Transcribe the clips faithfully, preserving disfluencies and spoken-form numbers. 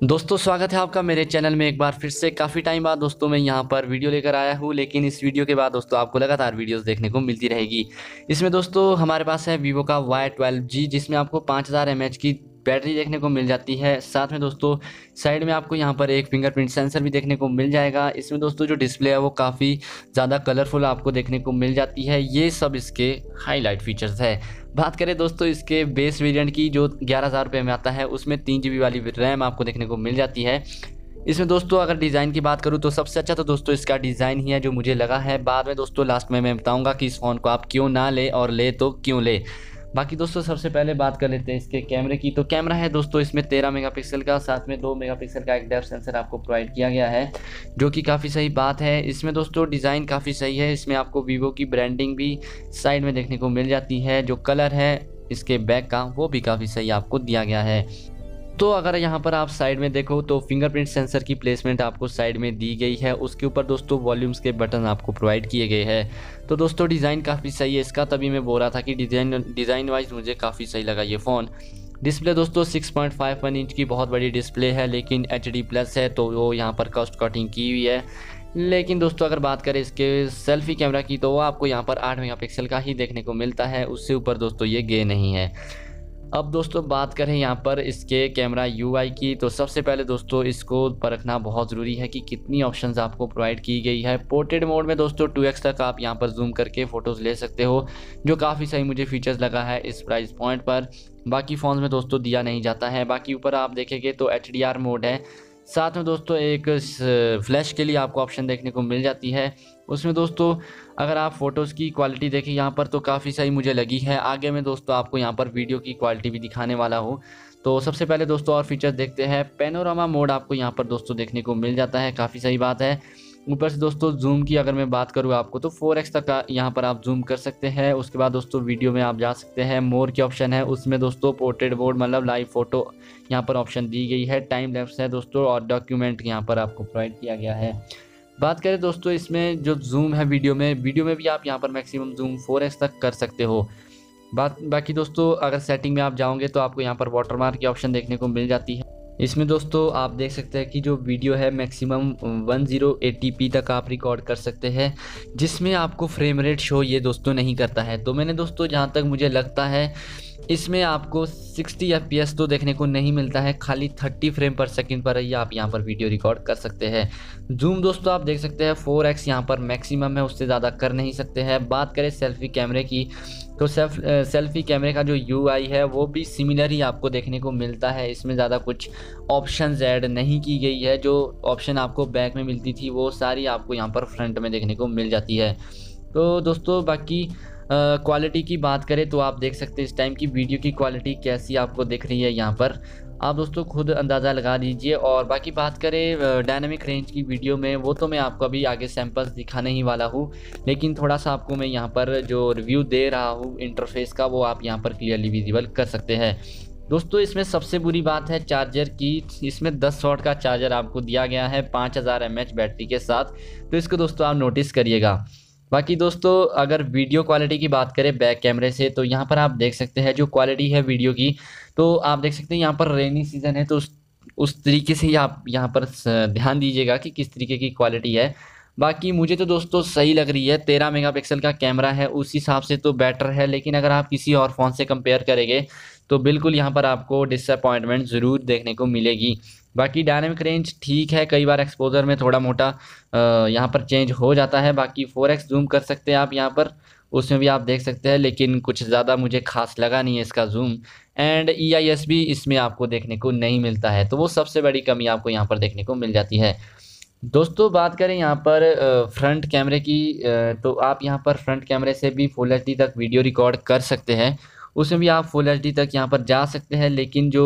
दोस्तों स्वागत है आपका मेरे चैनल में एक बार फिर से। काफ़ी टाइम बाद दोस्तों मैं यहाँ पर वीडियो लेकर आया हूँ, लेकिन इस वीडियो के बाद दोस्तों आपको लगातार वीडियोस देखने को मिलती रहेगी। इसमें दोस्तों हमारे पास है वीवो का वाई ट्वेल्व जी, जिसमें आपको पाँच हज़ार एम एच की बैटरी देखने को मिल जाती है। साथ में दोस्तों साइड में आपको यहाँ पर एक फिंगरप्रिंट सेंसर भी देखने को मिल जाएगा। इसमें दोस्तों जो डिस्प्ले है वो काफ़ी ज़्यादा कलरफुल आपको देखने को मिल जाती है। ये सब इसके हाईलाइट फीचर्स है। बात करें दोस्तों इसके बेस वेरिएंट की, जो ग्यारह हज़ार रुपये में आता है, उसमें तीन जी बी वाली रैम आपको देखने को मिल जाती है। इसमें दोस्तों अगर डिज़ाइन की बात करूँ तो सबसे अच्छा तो दोस्तों इसका डिज़ाइन ही है जो मुझे लगा है। बाद में दोस्तों लास्ट में मैं बताऊंगा कि इस फ़ोन को आप क्यों ना ले, और ले तो क्यों ले। बाकी दोस्तों सबसे पहले बात कर लेते हैं इसके कैमरे की। तो कैमरा है दोस्तों इसमें तेरह मेगापिक्सल का, साथ में दो मेगापिक्सल का एक डेप्थ सेंसर आपको प्रोवाइड किया गया है, जो कि काफ़ी सही बात है। इसमें दोस्तों डिज़ाइन काफ़ी सही है। इसमें आपको वीवो की ब्रांडिंग भी साइड में देखने को मिल जाती है। जो कलर है इसके बैक का वो भी काफ़ी सही आपको दिया गया है। तो अगर यहाँ पर आप साइड में देखो तो फिंगरप्रिंट सेंसर की प्लेसमेंट आपको साइड में दी गई है। उसके ऊपर दोस्तों वॉल्यूम्स के बटन आपको प्रोवाइड किए गए हैं। तो दोस्तों डिज़ाइन काफ़ी सही है इसका, तभी मैं बोल रहा था कि डिज़ाइन डिज़ाइन वाइज मुझे काफ़ी सही लगा ये फ़ोन। डिस्प्ले दोस्तों six point five one inch की बहुत बड़ी डिस्प्ले है, लेकिन एच डी प्लस है, तो वो यहाँ पर कॉस्ट कटिंग की हुई है। लेकिन दोस्तों अगर बात करें इसके सेल्फी कैमरा की, तो वो आपको यहाँ पर आठ मेगापिक्सल का ही देखने को मिलता है। उससे ऊपर दोस्तों ये गे नहीं है। अब दोस्तों बात करें यहाँ पर इसके कैमरा यूआई की, तो सबसे पहले दोस्तों इसको परखना बहुत ज़रूरी है कि कितनी ऑप्शंस आपको प्रोवाइड की गई है। पोर्ट्रेट मोड में दोस्तों टू एक्स तक आप यहाँ पर जूम करके फ़ोटोज़ ले सकते हो, जो काफ़ी सही मुझे फीचर्स लगा है इस प्राइस पॉइंट पर। बाकी फ़ोन्स में दोस्तों दिया नहीं जाता है। बाकी ऊपर आप देखेंगे तो एच डी आर मोड है। साथ में दोस्तों एक फ्लैश के लिए आपको ऑप्शन देखने को मिल जाती है। उसमें दोस्तों अगर आप फ़ोटोज़ की क्वालिटी देखें यहाँ पर तो काफ़ी सही मुझे लगी है। आगे में दोस्तों आपको यहाँ पर वीडियो की क्वालिटी भी दिखाने वाला हूँ। तो सबसे पहले दोस्तों और फीचर्स देखते हैं। पैनोरामा मोड आपको यहाँ पर दोस्तों देखने को मिल जाता है, काफ़ी सही बात है। ऊपर से दोस्तों जूम की अगर मैं बात करूँ आपको तो फोर एक्स तक का यहाँ पर आप जूम कर सकते हैं। उसके बाद दोस्तों वीडियो में आप जा सकते हैं। मोर की ऑप्शन है, उसमें दोस्तों पोर्ट्रेट मोड मतलब लाइव फ़ोटो यहाँ पर ऑप्शन दी गई है। टाइम लैप्स है दोस्तों, और डॉक्यूमेंट यहाँ पर आपको प्रोवाइड किया गया है। बात करें दोस्तों इसमें जो जूम है वीडियो में वीडियो में भी आप यहाँ पर मैक्सिमम जूम फोर एक्स तक कर सकते हो। बात बाकी दोस्तों अगर सेटिंग में आप जाओगे तो आपको यहाँ पर वाटरमार्क की ऑप्शन देखने को मिल जाती है। इसमें दोस्तों आप देख सकते हैं कि जो वीडियो है maximum one zero eighty p तक आप रिकॉर्ड कर सकते हैं, जिसमें आपको फ्रेम रेट शो ये दोस्तों नहीं करता है। तो मैंने दोस्तों जहाँ तक मुझे लगता है इसमें आपको सिक्सटी एफ पी एस तो देखने को नहीं मिलता है, खाली थर्टी फ्रेम पर सेकंड पर ही आप यहाँ पर वीडियो रिकॉर्ड कर सकते हैं। जूम दोस्तों आप देख सकते हैं फोर एक्स यहाँ पर मैक्सिमम है, उससे ज़्यादा कर नहीं सकते हैं। बात करें सेल्फी कैमरे की, तो सेल्फ सेल्फी कैमरे का जो यूआई है वो भी सिमिलर ही आपको देखने को मिलता है। इसमें ज़्यादा कुछ ऑप्शंस ऐड नहीं की गई है। जो ऑप्शन आपको बैक में मिलती थी वो सारी आपको यहाँ पर फ्रंट में देखने को मिल जाती है। तो दोस्तों बाकी क्वालिटी की बात करें तो आप देख सकते हैं इस टाइम की वीडियो की क्वालिटी कैसी आपको दिख रही है। यहाँ पर आप दोस्तों खुद अंदाज़ा लगा दीजिए। और बाकी बात करें डायनामिक रेंज की वीडियो में, वो तो मैं आपको अभी आगे सैंपल्स दिखाने ही वाला हूँ, लेकिन थोड़ा सा आपको मैं यहाँ पर जो रिव्यू दे रहा हूँ इंटरफेस का, वो आप यहाँ पर क्लियरली विजिबल कर सकते हैं। दोस्तों इसमें सबसे बुरी बात है चार्जर की। इसमें दस वॉट का चार्जर आपको दिया गया है पाँच हज़ार एम एच बैटरी के साथ, तो इसको दोस्तों आप नोटिस करिएगा। बाकी दोस्तों अगर वीडियो क्वालिटी की बात करें बैक कैमरे से, तो यहाँ पर आप देख सकते हैं जो क्वालिटी है वीडियो की, तो आप देख सकते हैं यहाँ पर रेनी सीजन है तो उस उस तरीके से ही आप यहाँ पर ध्यान दीजिएगा कि किस तरीके की क्वालिटी है। बाकी मुझे तो दोस्तों सही लग रही है। तेरह मेगापिक्सल का कैमरा है, उस हिसाब से तो बेटर है, लेकिन अगर आप किसी और फ़ोन से कंपेयर करेंगे तो बिल्कुल यहाँ पर आपको डिसअपॉइंटमेंट ज़रूर देखने को मिलेगी। बाकी डायनामिक रेंज ठीक है, कई बार एक्सपोजर में थोड़ा मोटा यहाँ पर चेंज हो जाता है। बाकी फोर एक्स जूम कर सकते हैं आप यहाँ पर, उसमें भी आप देख सकते हैं, लेकिन कुछ ज़्यादा मुझे खास लगा नहीं है इसका zoom. And E I S भी इसमें आपको देखने को नहीं मिलता है, तो वो सबसे बड़ी कमी आपको यहाँ पर देखने को मिल जाती है। दोस्तों बात करें यहाँ पर फ्रंट कैमरे की, तो आप यहाँ पर फ्रंट कैमरे से भी फुल एच डी तक वीडियो रिकॉर्ड कर सकते हैं। उसमें भी आप फुल एच डी तक यहाँ पर जा सकते हैं, लेकिन जो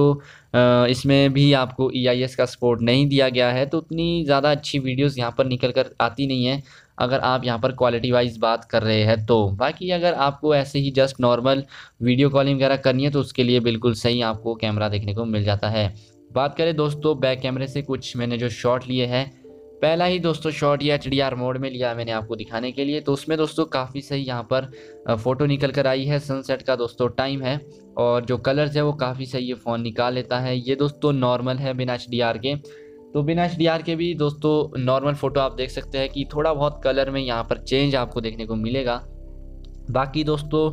इसमें भी आपको ई आई एस का सपोर्ट नहीं दिया गया है, तो उतनी ज़्यादा अच्छी वीडियोस यहाँ पर निकल कर आती नहीं है अगर आप यहाँ पर क्वालिटी वाइज बात कर रहे हैं तो। बाकी अगर आपको ऐसे ही जस्ट नॉर्मल वीडियो कॉलिंग वगैरह करनी है तो उसके लिए बिल्कुल सही आपको कैमरा देखने को मिल जाता है। बात करें दोस्तों बैक कैमरे से, कुछ मैंने जो शॉट लिए हैं पहला ही दोस्तों शॉट ये एच डी आर मोड में लिया मैंने आपको दिखाने के लिए, तो उसमें दोस्तों काफ़ी सही यहाँ पर फ़ोटो निकल कर आई है। सनसेट का दोस्तों टाइम है और जो कलर्स है वो काफ़ी सही ये फ़ोन निकाल लेता है। ये दोस्तों नॉर्मल है बिना एच डी आर के, तो बिना एच डी आर के भी दोस्तों नॉर्मल फ़ोटो आप देख सकते हैं कि थोड़ा बहुत कलर में यहाँ पर चेंज आपको देखने को मिलेगा। बाकी दोस्तों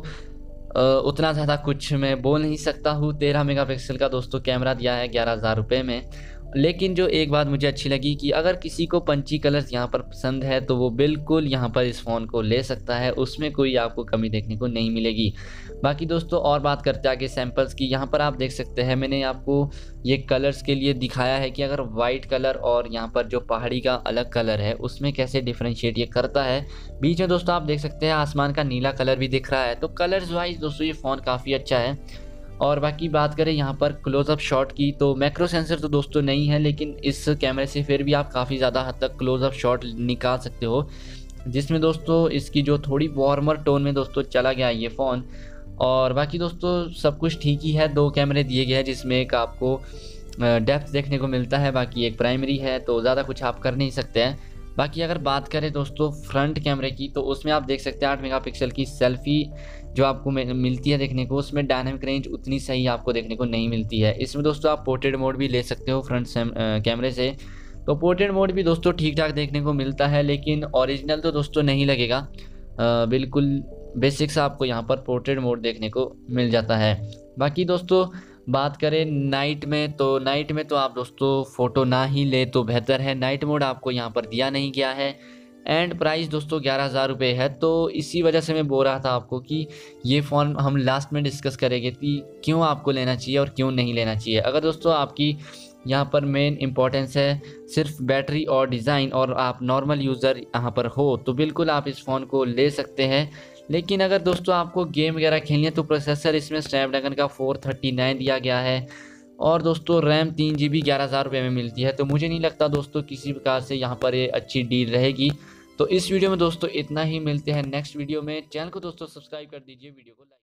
उतना ज़्यादा कुछ मैं बोल नहीं सकता हूँ। तेरह मेगापिक्सल का दोस्तों कैमरा दिया है ग्यारह हज़ार रुपये में। लेकिन जो एक बात मुझे अच्छी लगी कि अगर किसी को पंची कलर्स यहाँ पर पसंद है तो वो बिल्कुल यहाँ पर इस फ़ोन को ले सकता है, उसमें कोई आपको कमी देखने को नहीं मिलेगी। बाकी दोस्तों और बात करते हैं आगे सैम्पल्स की। यहाँ पर आप देख सकते हैं मैंने आपको ये कलर्स के लिए दिखाया है कि अगर वाइट कलर और यहाँ पर जो पहाड़ी का अलग कलर है उसमें कैसे डिफ्रेंशिएट ये करता है। बीच में दोस्तों आप देख सकते हैं आसमान का नीला कलर भी दिख रहा है, तो कलर्स वाइज दोस्तों ये फ़ोन काफ़ी अच्छा है। और बाकी बात करें यहाँ पर क्लोज़अप शॉट की, तो मैक्रो सेंसर तो दोस्तों नहीं है, लेकिन इस कैमरे से फिर भी आप काफ़ी ज़्यादा हद तक क्लोज़अप शॉट निकाल सकते हो, जिसमें दोस्तों इसकी जो थोड़ी वार्मर टोन में दोस्तों चला गया है ये फ़ोन। और बाकी दोस्तों सब कुछ ठीक ही है। दो कैमरे दिए गए हैं जिसमें एक आपको डेप्थ देखने को मिलता है, बाकी एक प्राइमरी है, तो ज़्यादा कुछ आप कर नहीं सकते हैं। बाकी अगर बात करें दोस्तों फ्रंट कैमरे की, तो उसमें आप देख सकते हैं आठ मेगापिक्सल की सेल्फ़ी जो आपको मिलती है देखने को, उसमें डायनामिक रेंज उतनी सही आपको देखने को नहीं मिलती है। इसमें दोस्तों आप पोर्ट्रेट मोड भी ले सकते हो फ्रंट कैमरे से, तो पोर्ट्रेट मोड भी दोस्तों ठीक ठाक देखने को मिलता है, लेकिन ओरिजिनल तो दोस्तों नहीं लगेगा। आ, बिल्कुल बेसिक सा आपको यहाँ पर पोर्ट्रेट मोड देखने को मिल जाता है। बाकी दोस्तों बात करें नाइट में, तो नाइट में तो आप दोस्तों फ़ोटो ना ही ले तो बेहतर है। नाइट मोड आपको यहाँ पर दिया नहीं गया है एंड प्राइस दोस्तों ग्यारह हज़ार रुपये है, तो इसी वजह से मैं बोल रहा था आपको कि ये फ़ोन हम लास्ट में डिस्कस करेंगे कि क्यों आपको लेना चाहिए और क्यों नहीं लेना चाहिए। अगर दोस्तों आपकी यहाँ पर मेन इंपॉर्टेंस है सिर्फ बैटरी और डिज़ाइन और आप नॉर्मल यूज़र यहाँ पर हो, तो बिल्कुल आप इस फ़ोन को ले सकते हैं। लेकिन अगर दोस्तों आपको गेम वगैरह खेलनी है तो प्रोसेसर इसमें स्नैपड्रैगन का फोर थर्टी नाइन दिया गया है और दोस्तों रैम तीन जी बी ग्यारह हज़ार रुपये में मिलती है, तो मुझे नहीं लगता दोस्तों किसी प्रकार से यहाँ पर ये अच्छी डील रहेगी। तो इस वीडियो में दोस्तों इतना ही, मिलते हैं नेक्स्ट वीडियो में। चैनल को दोस्तों सब्सक्राइब कर दीजिए, वीडियो को लाइक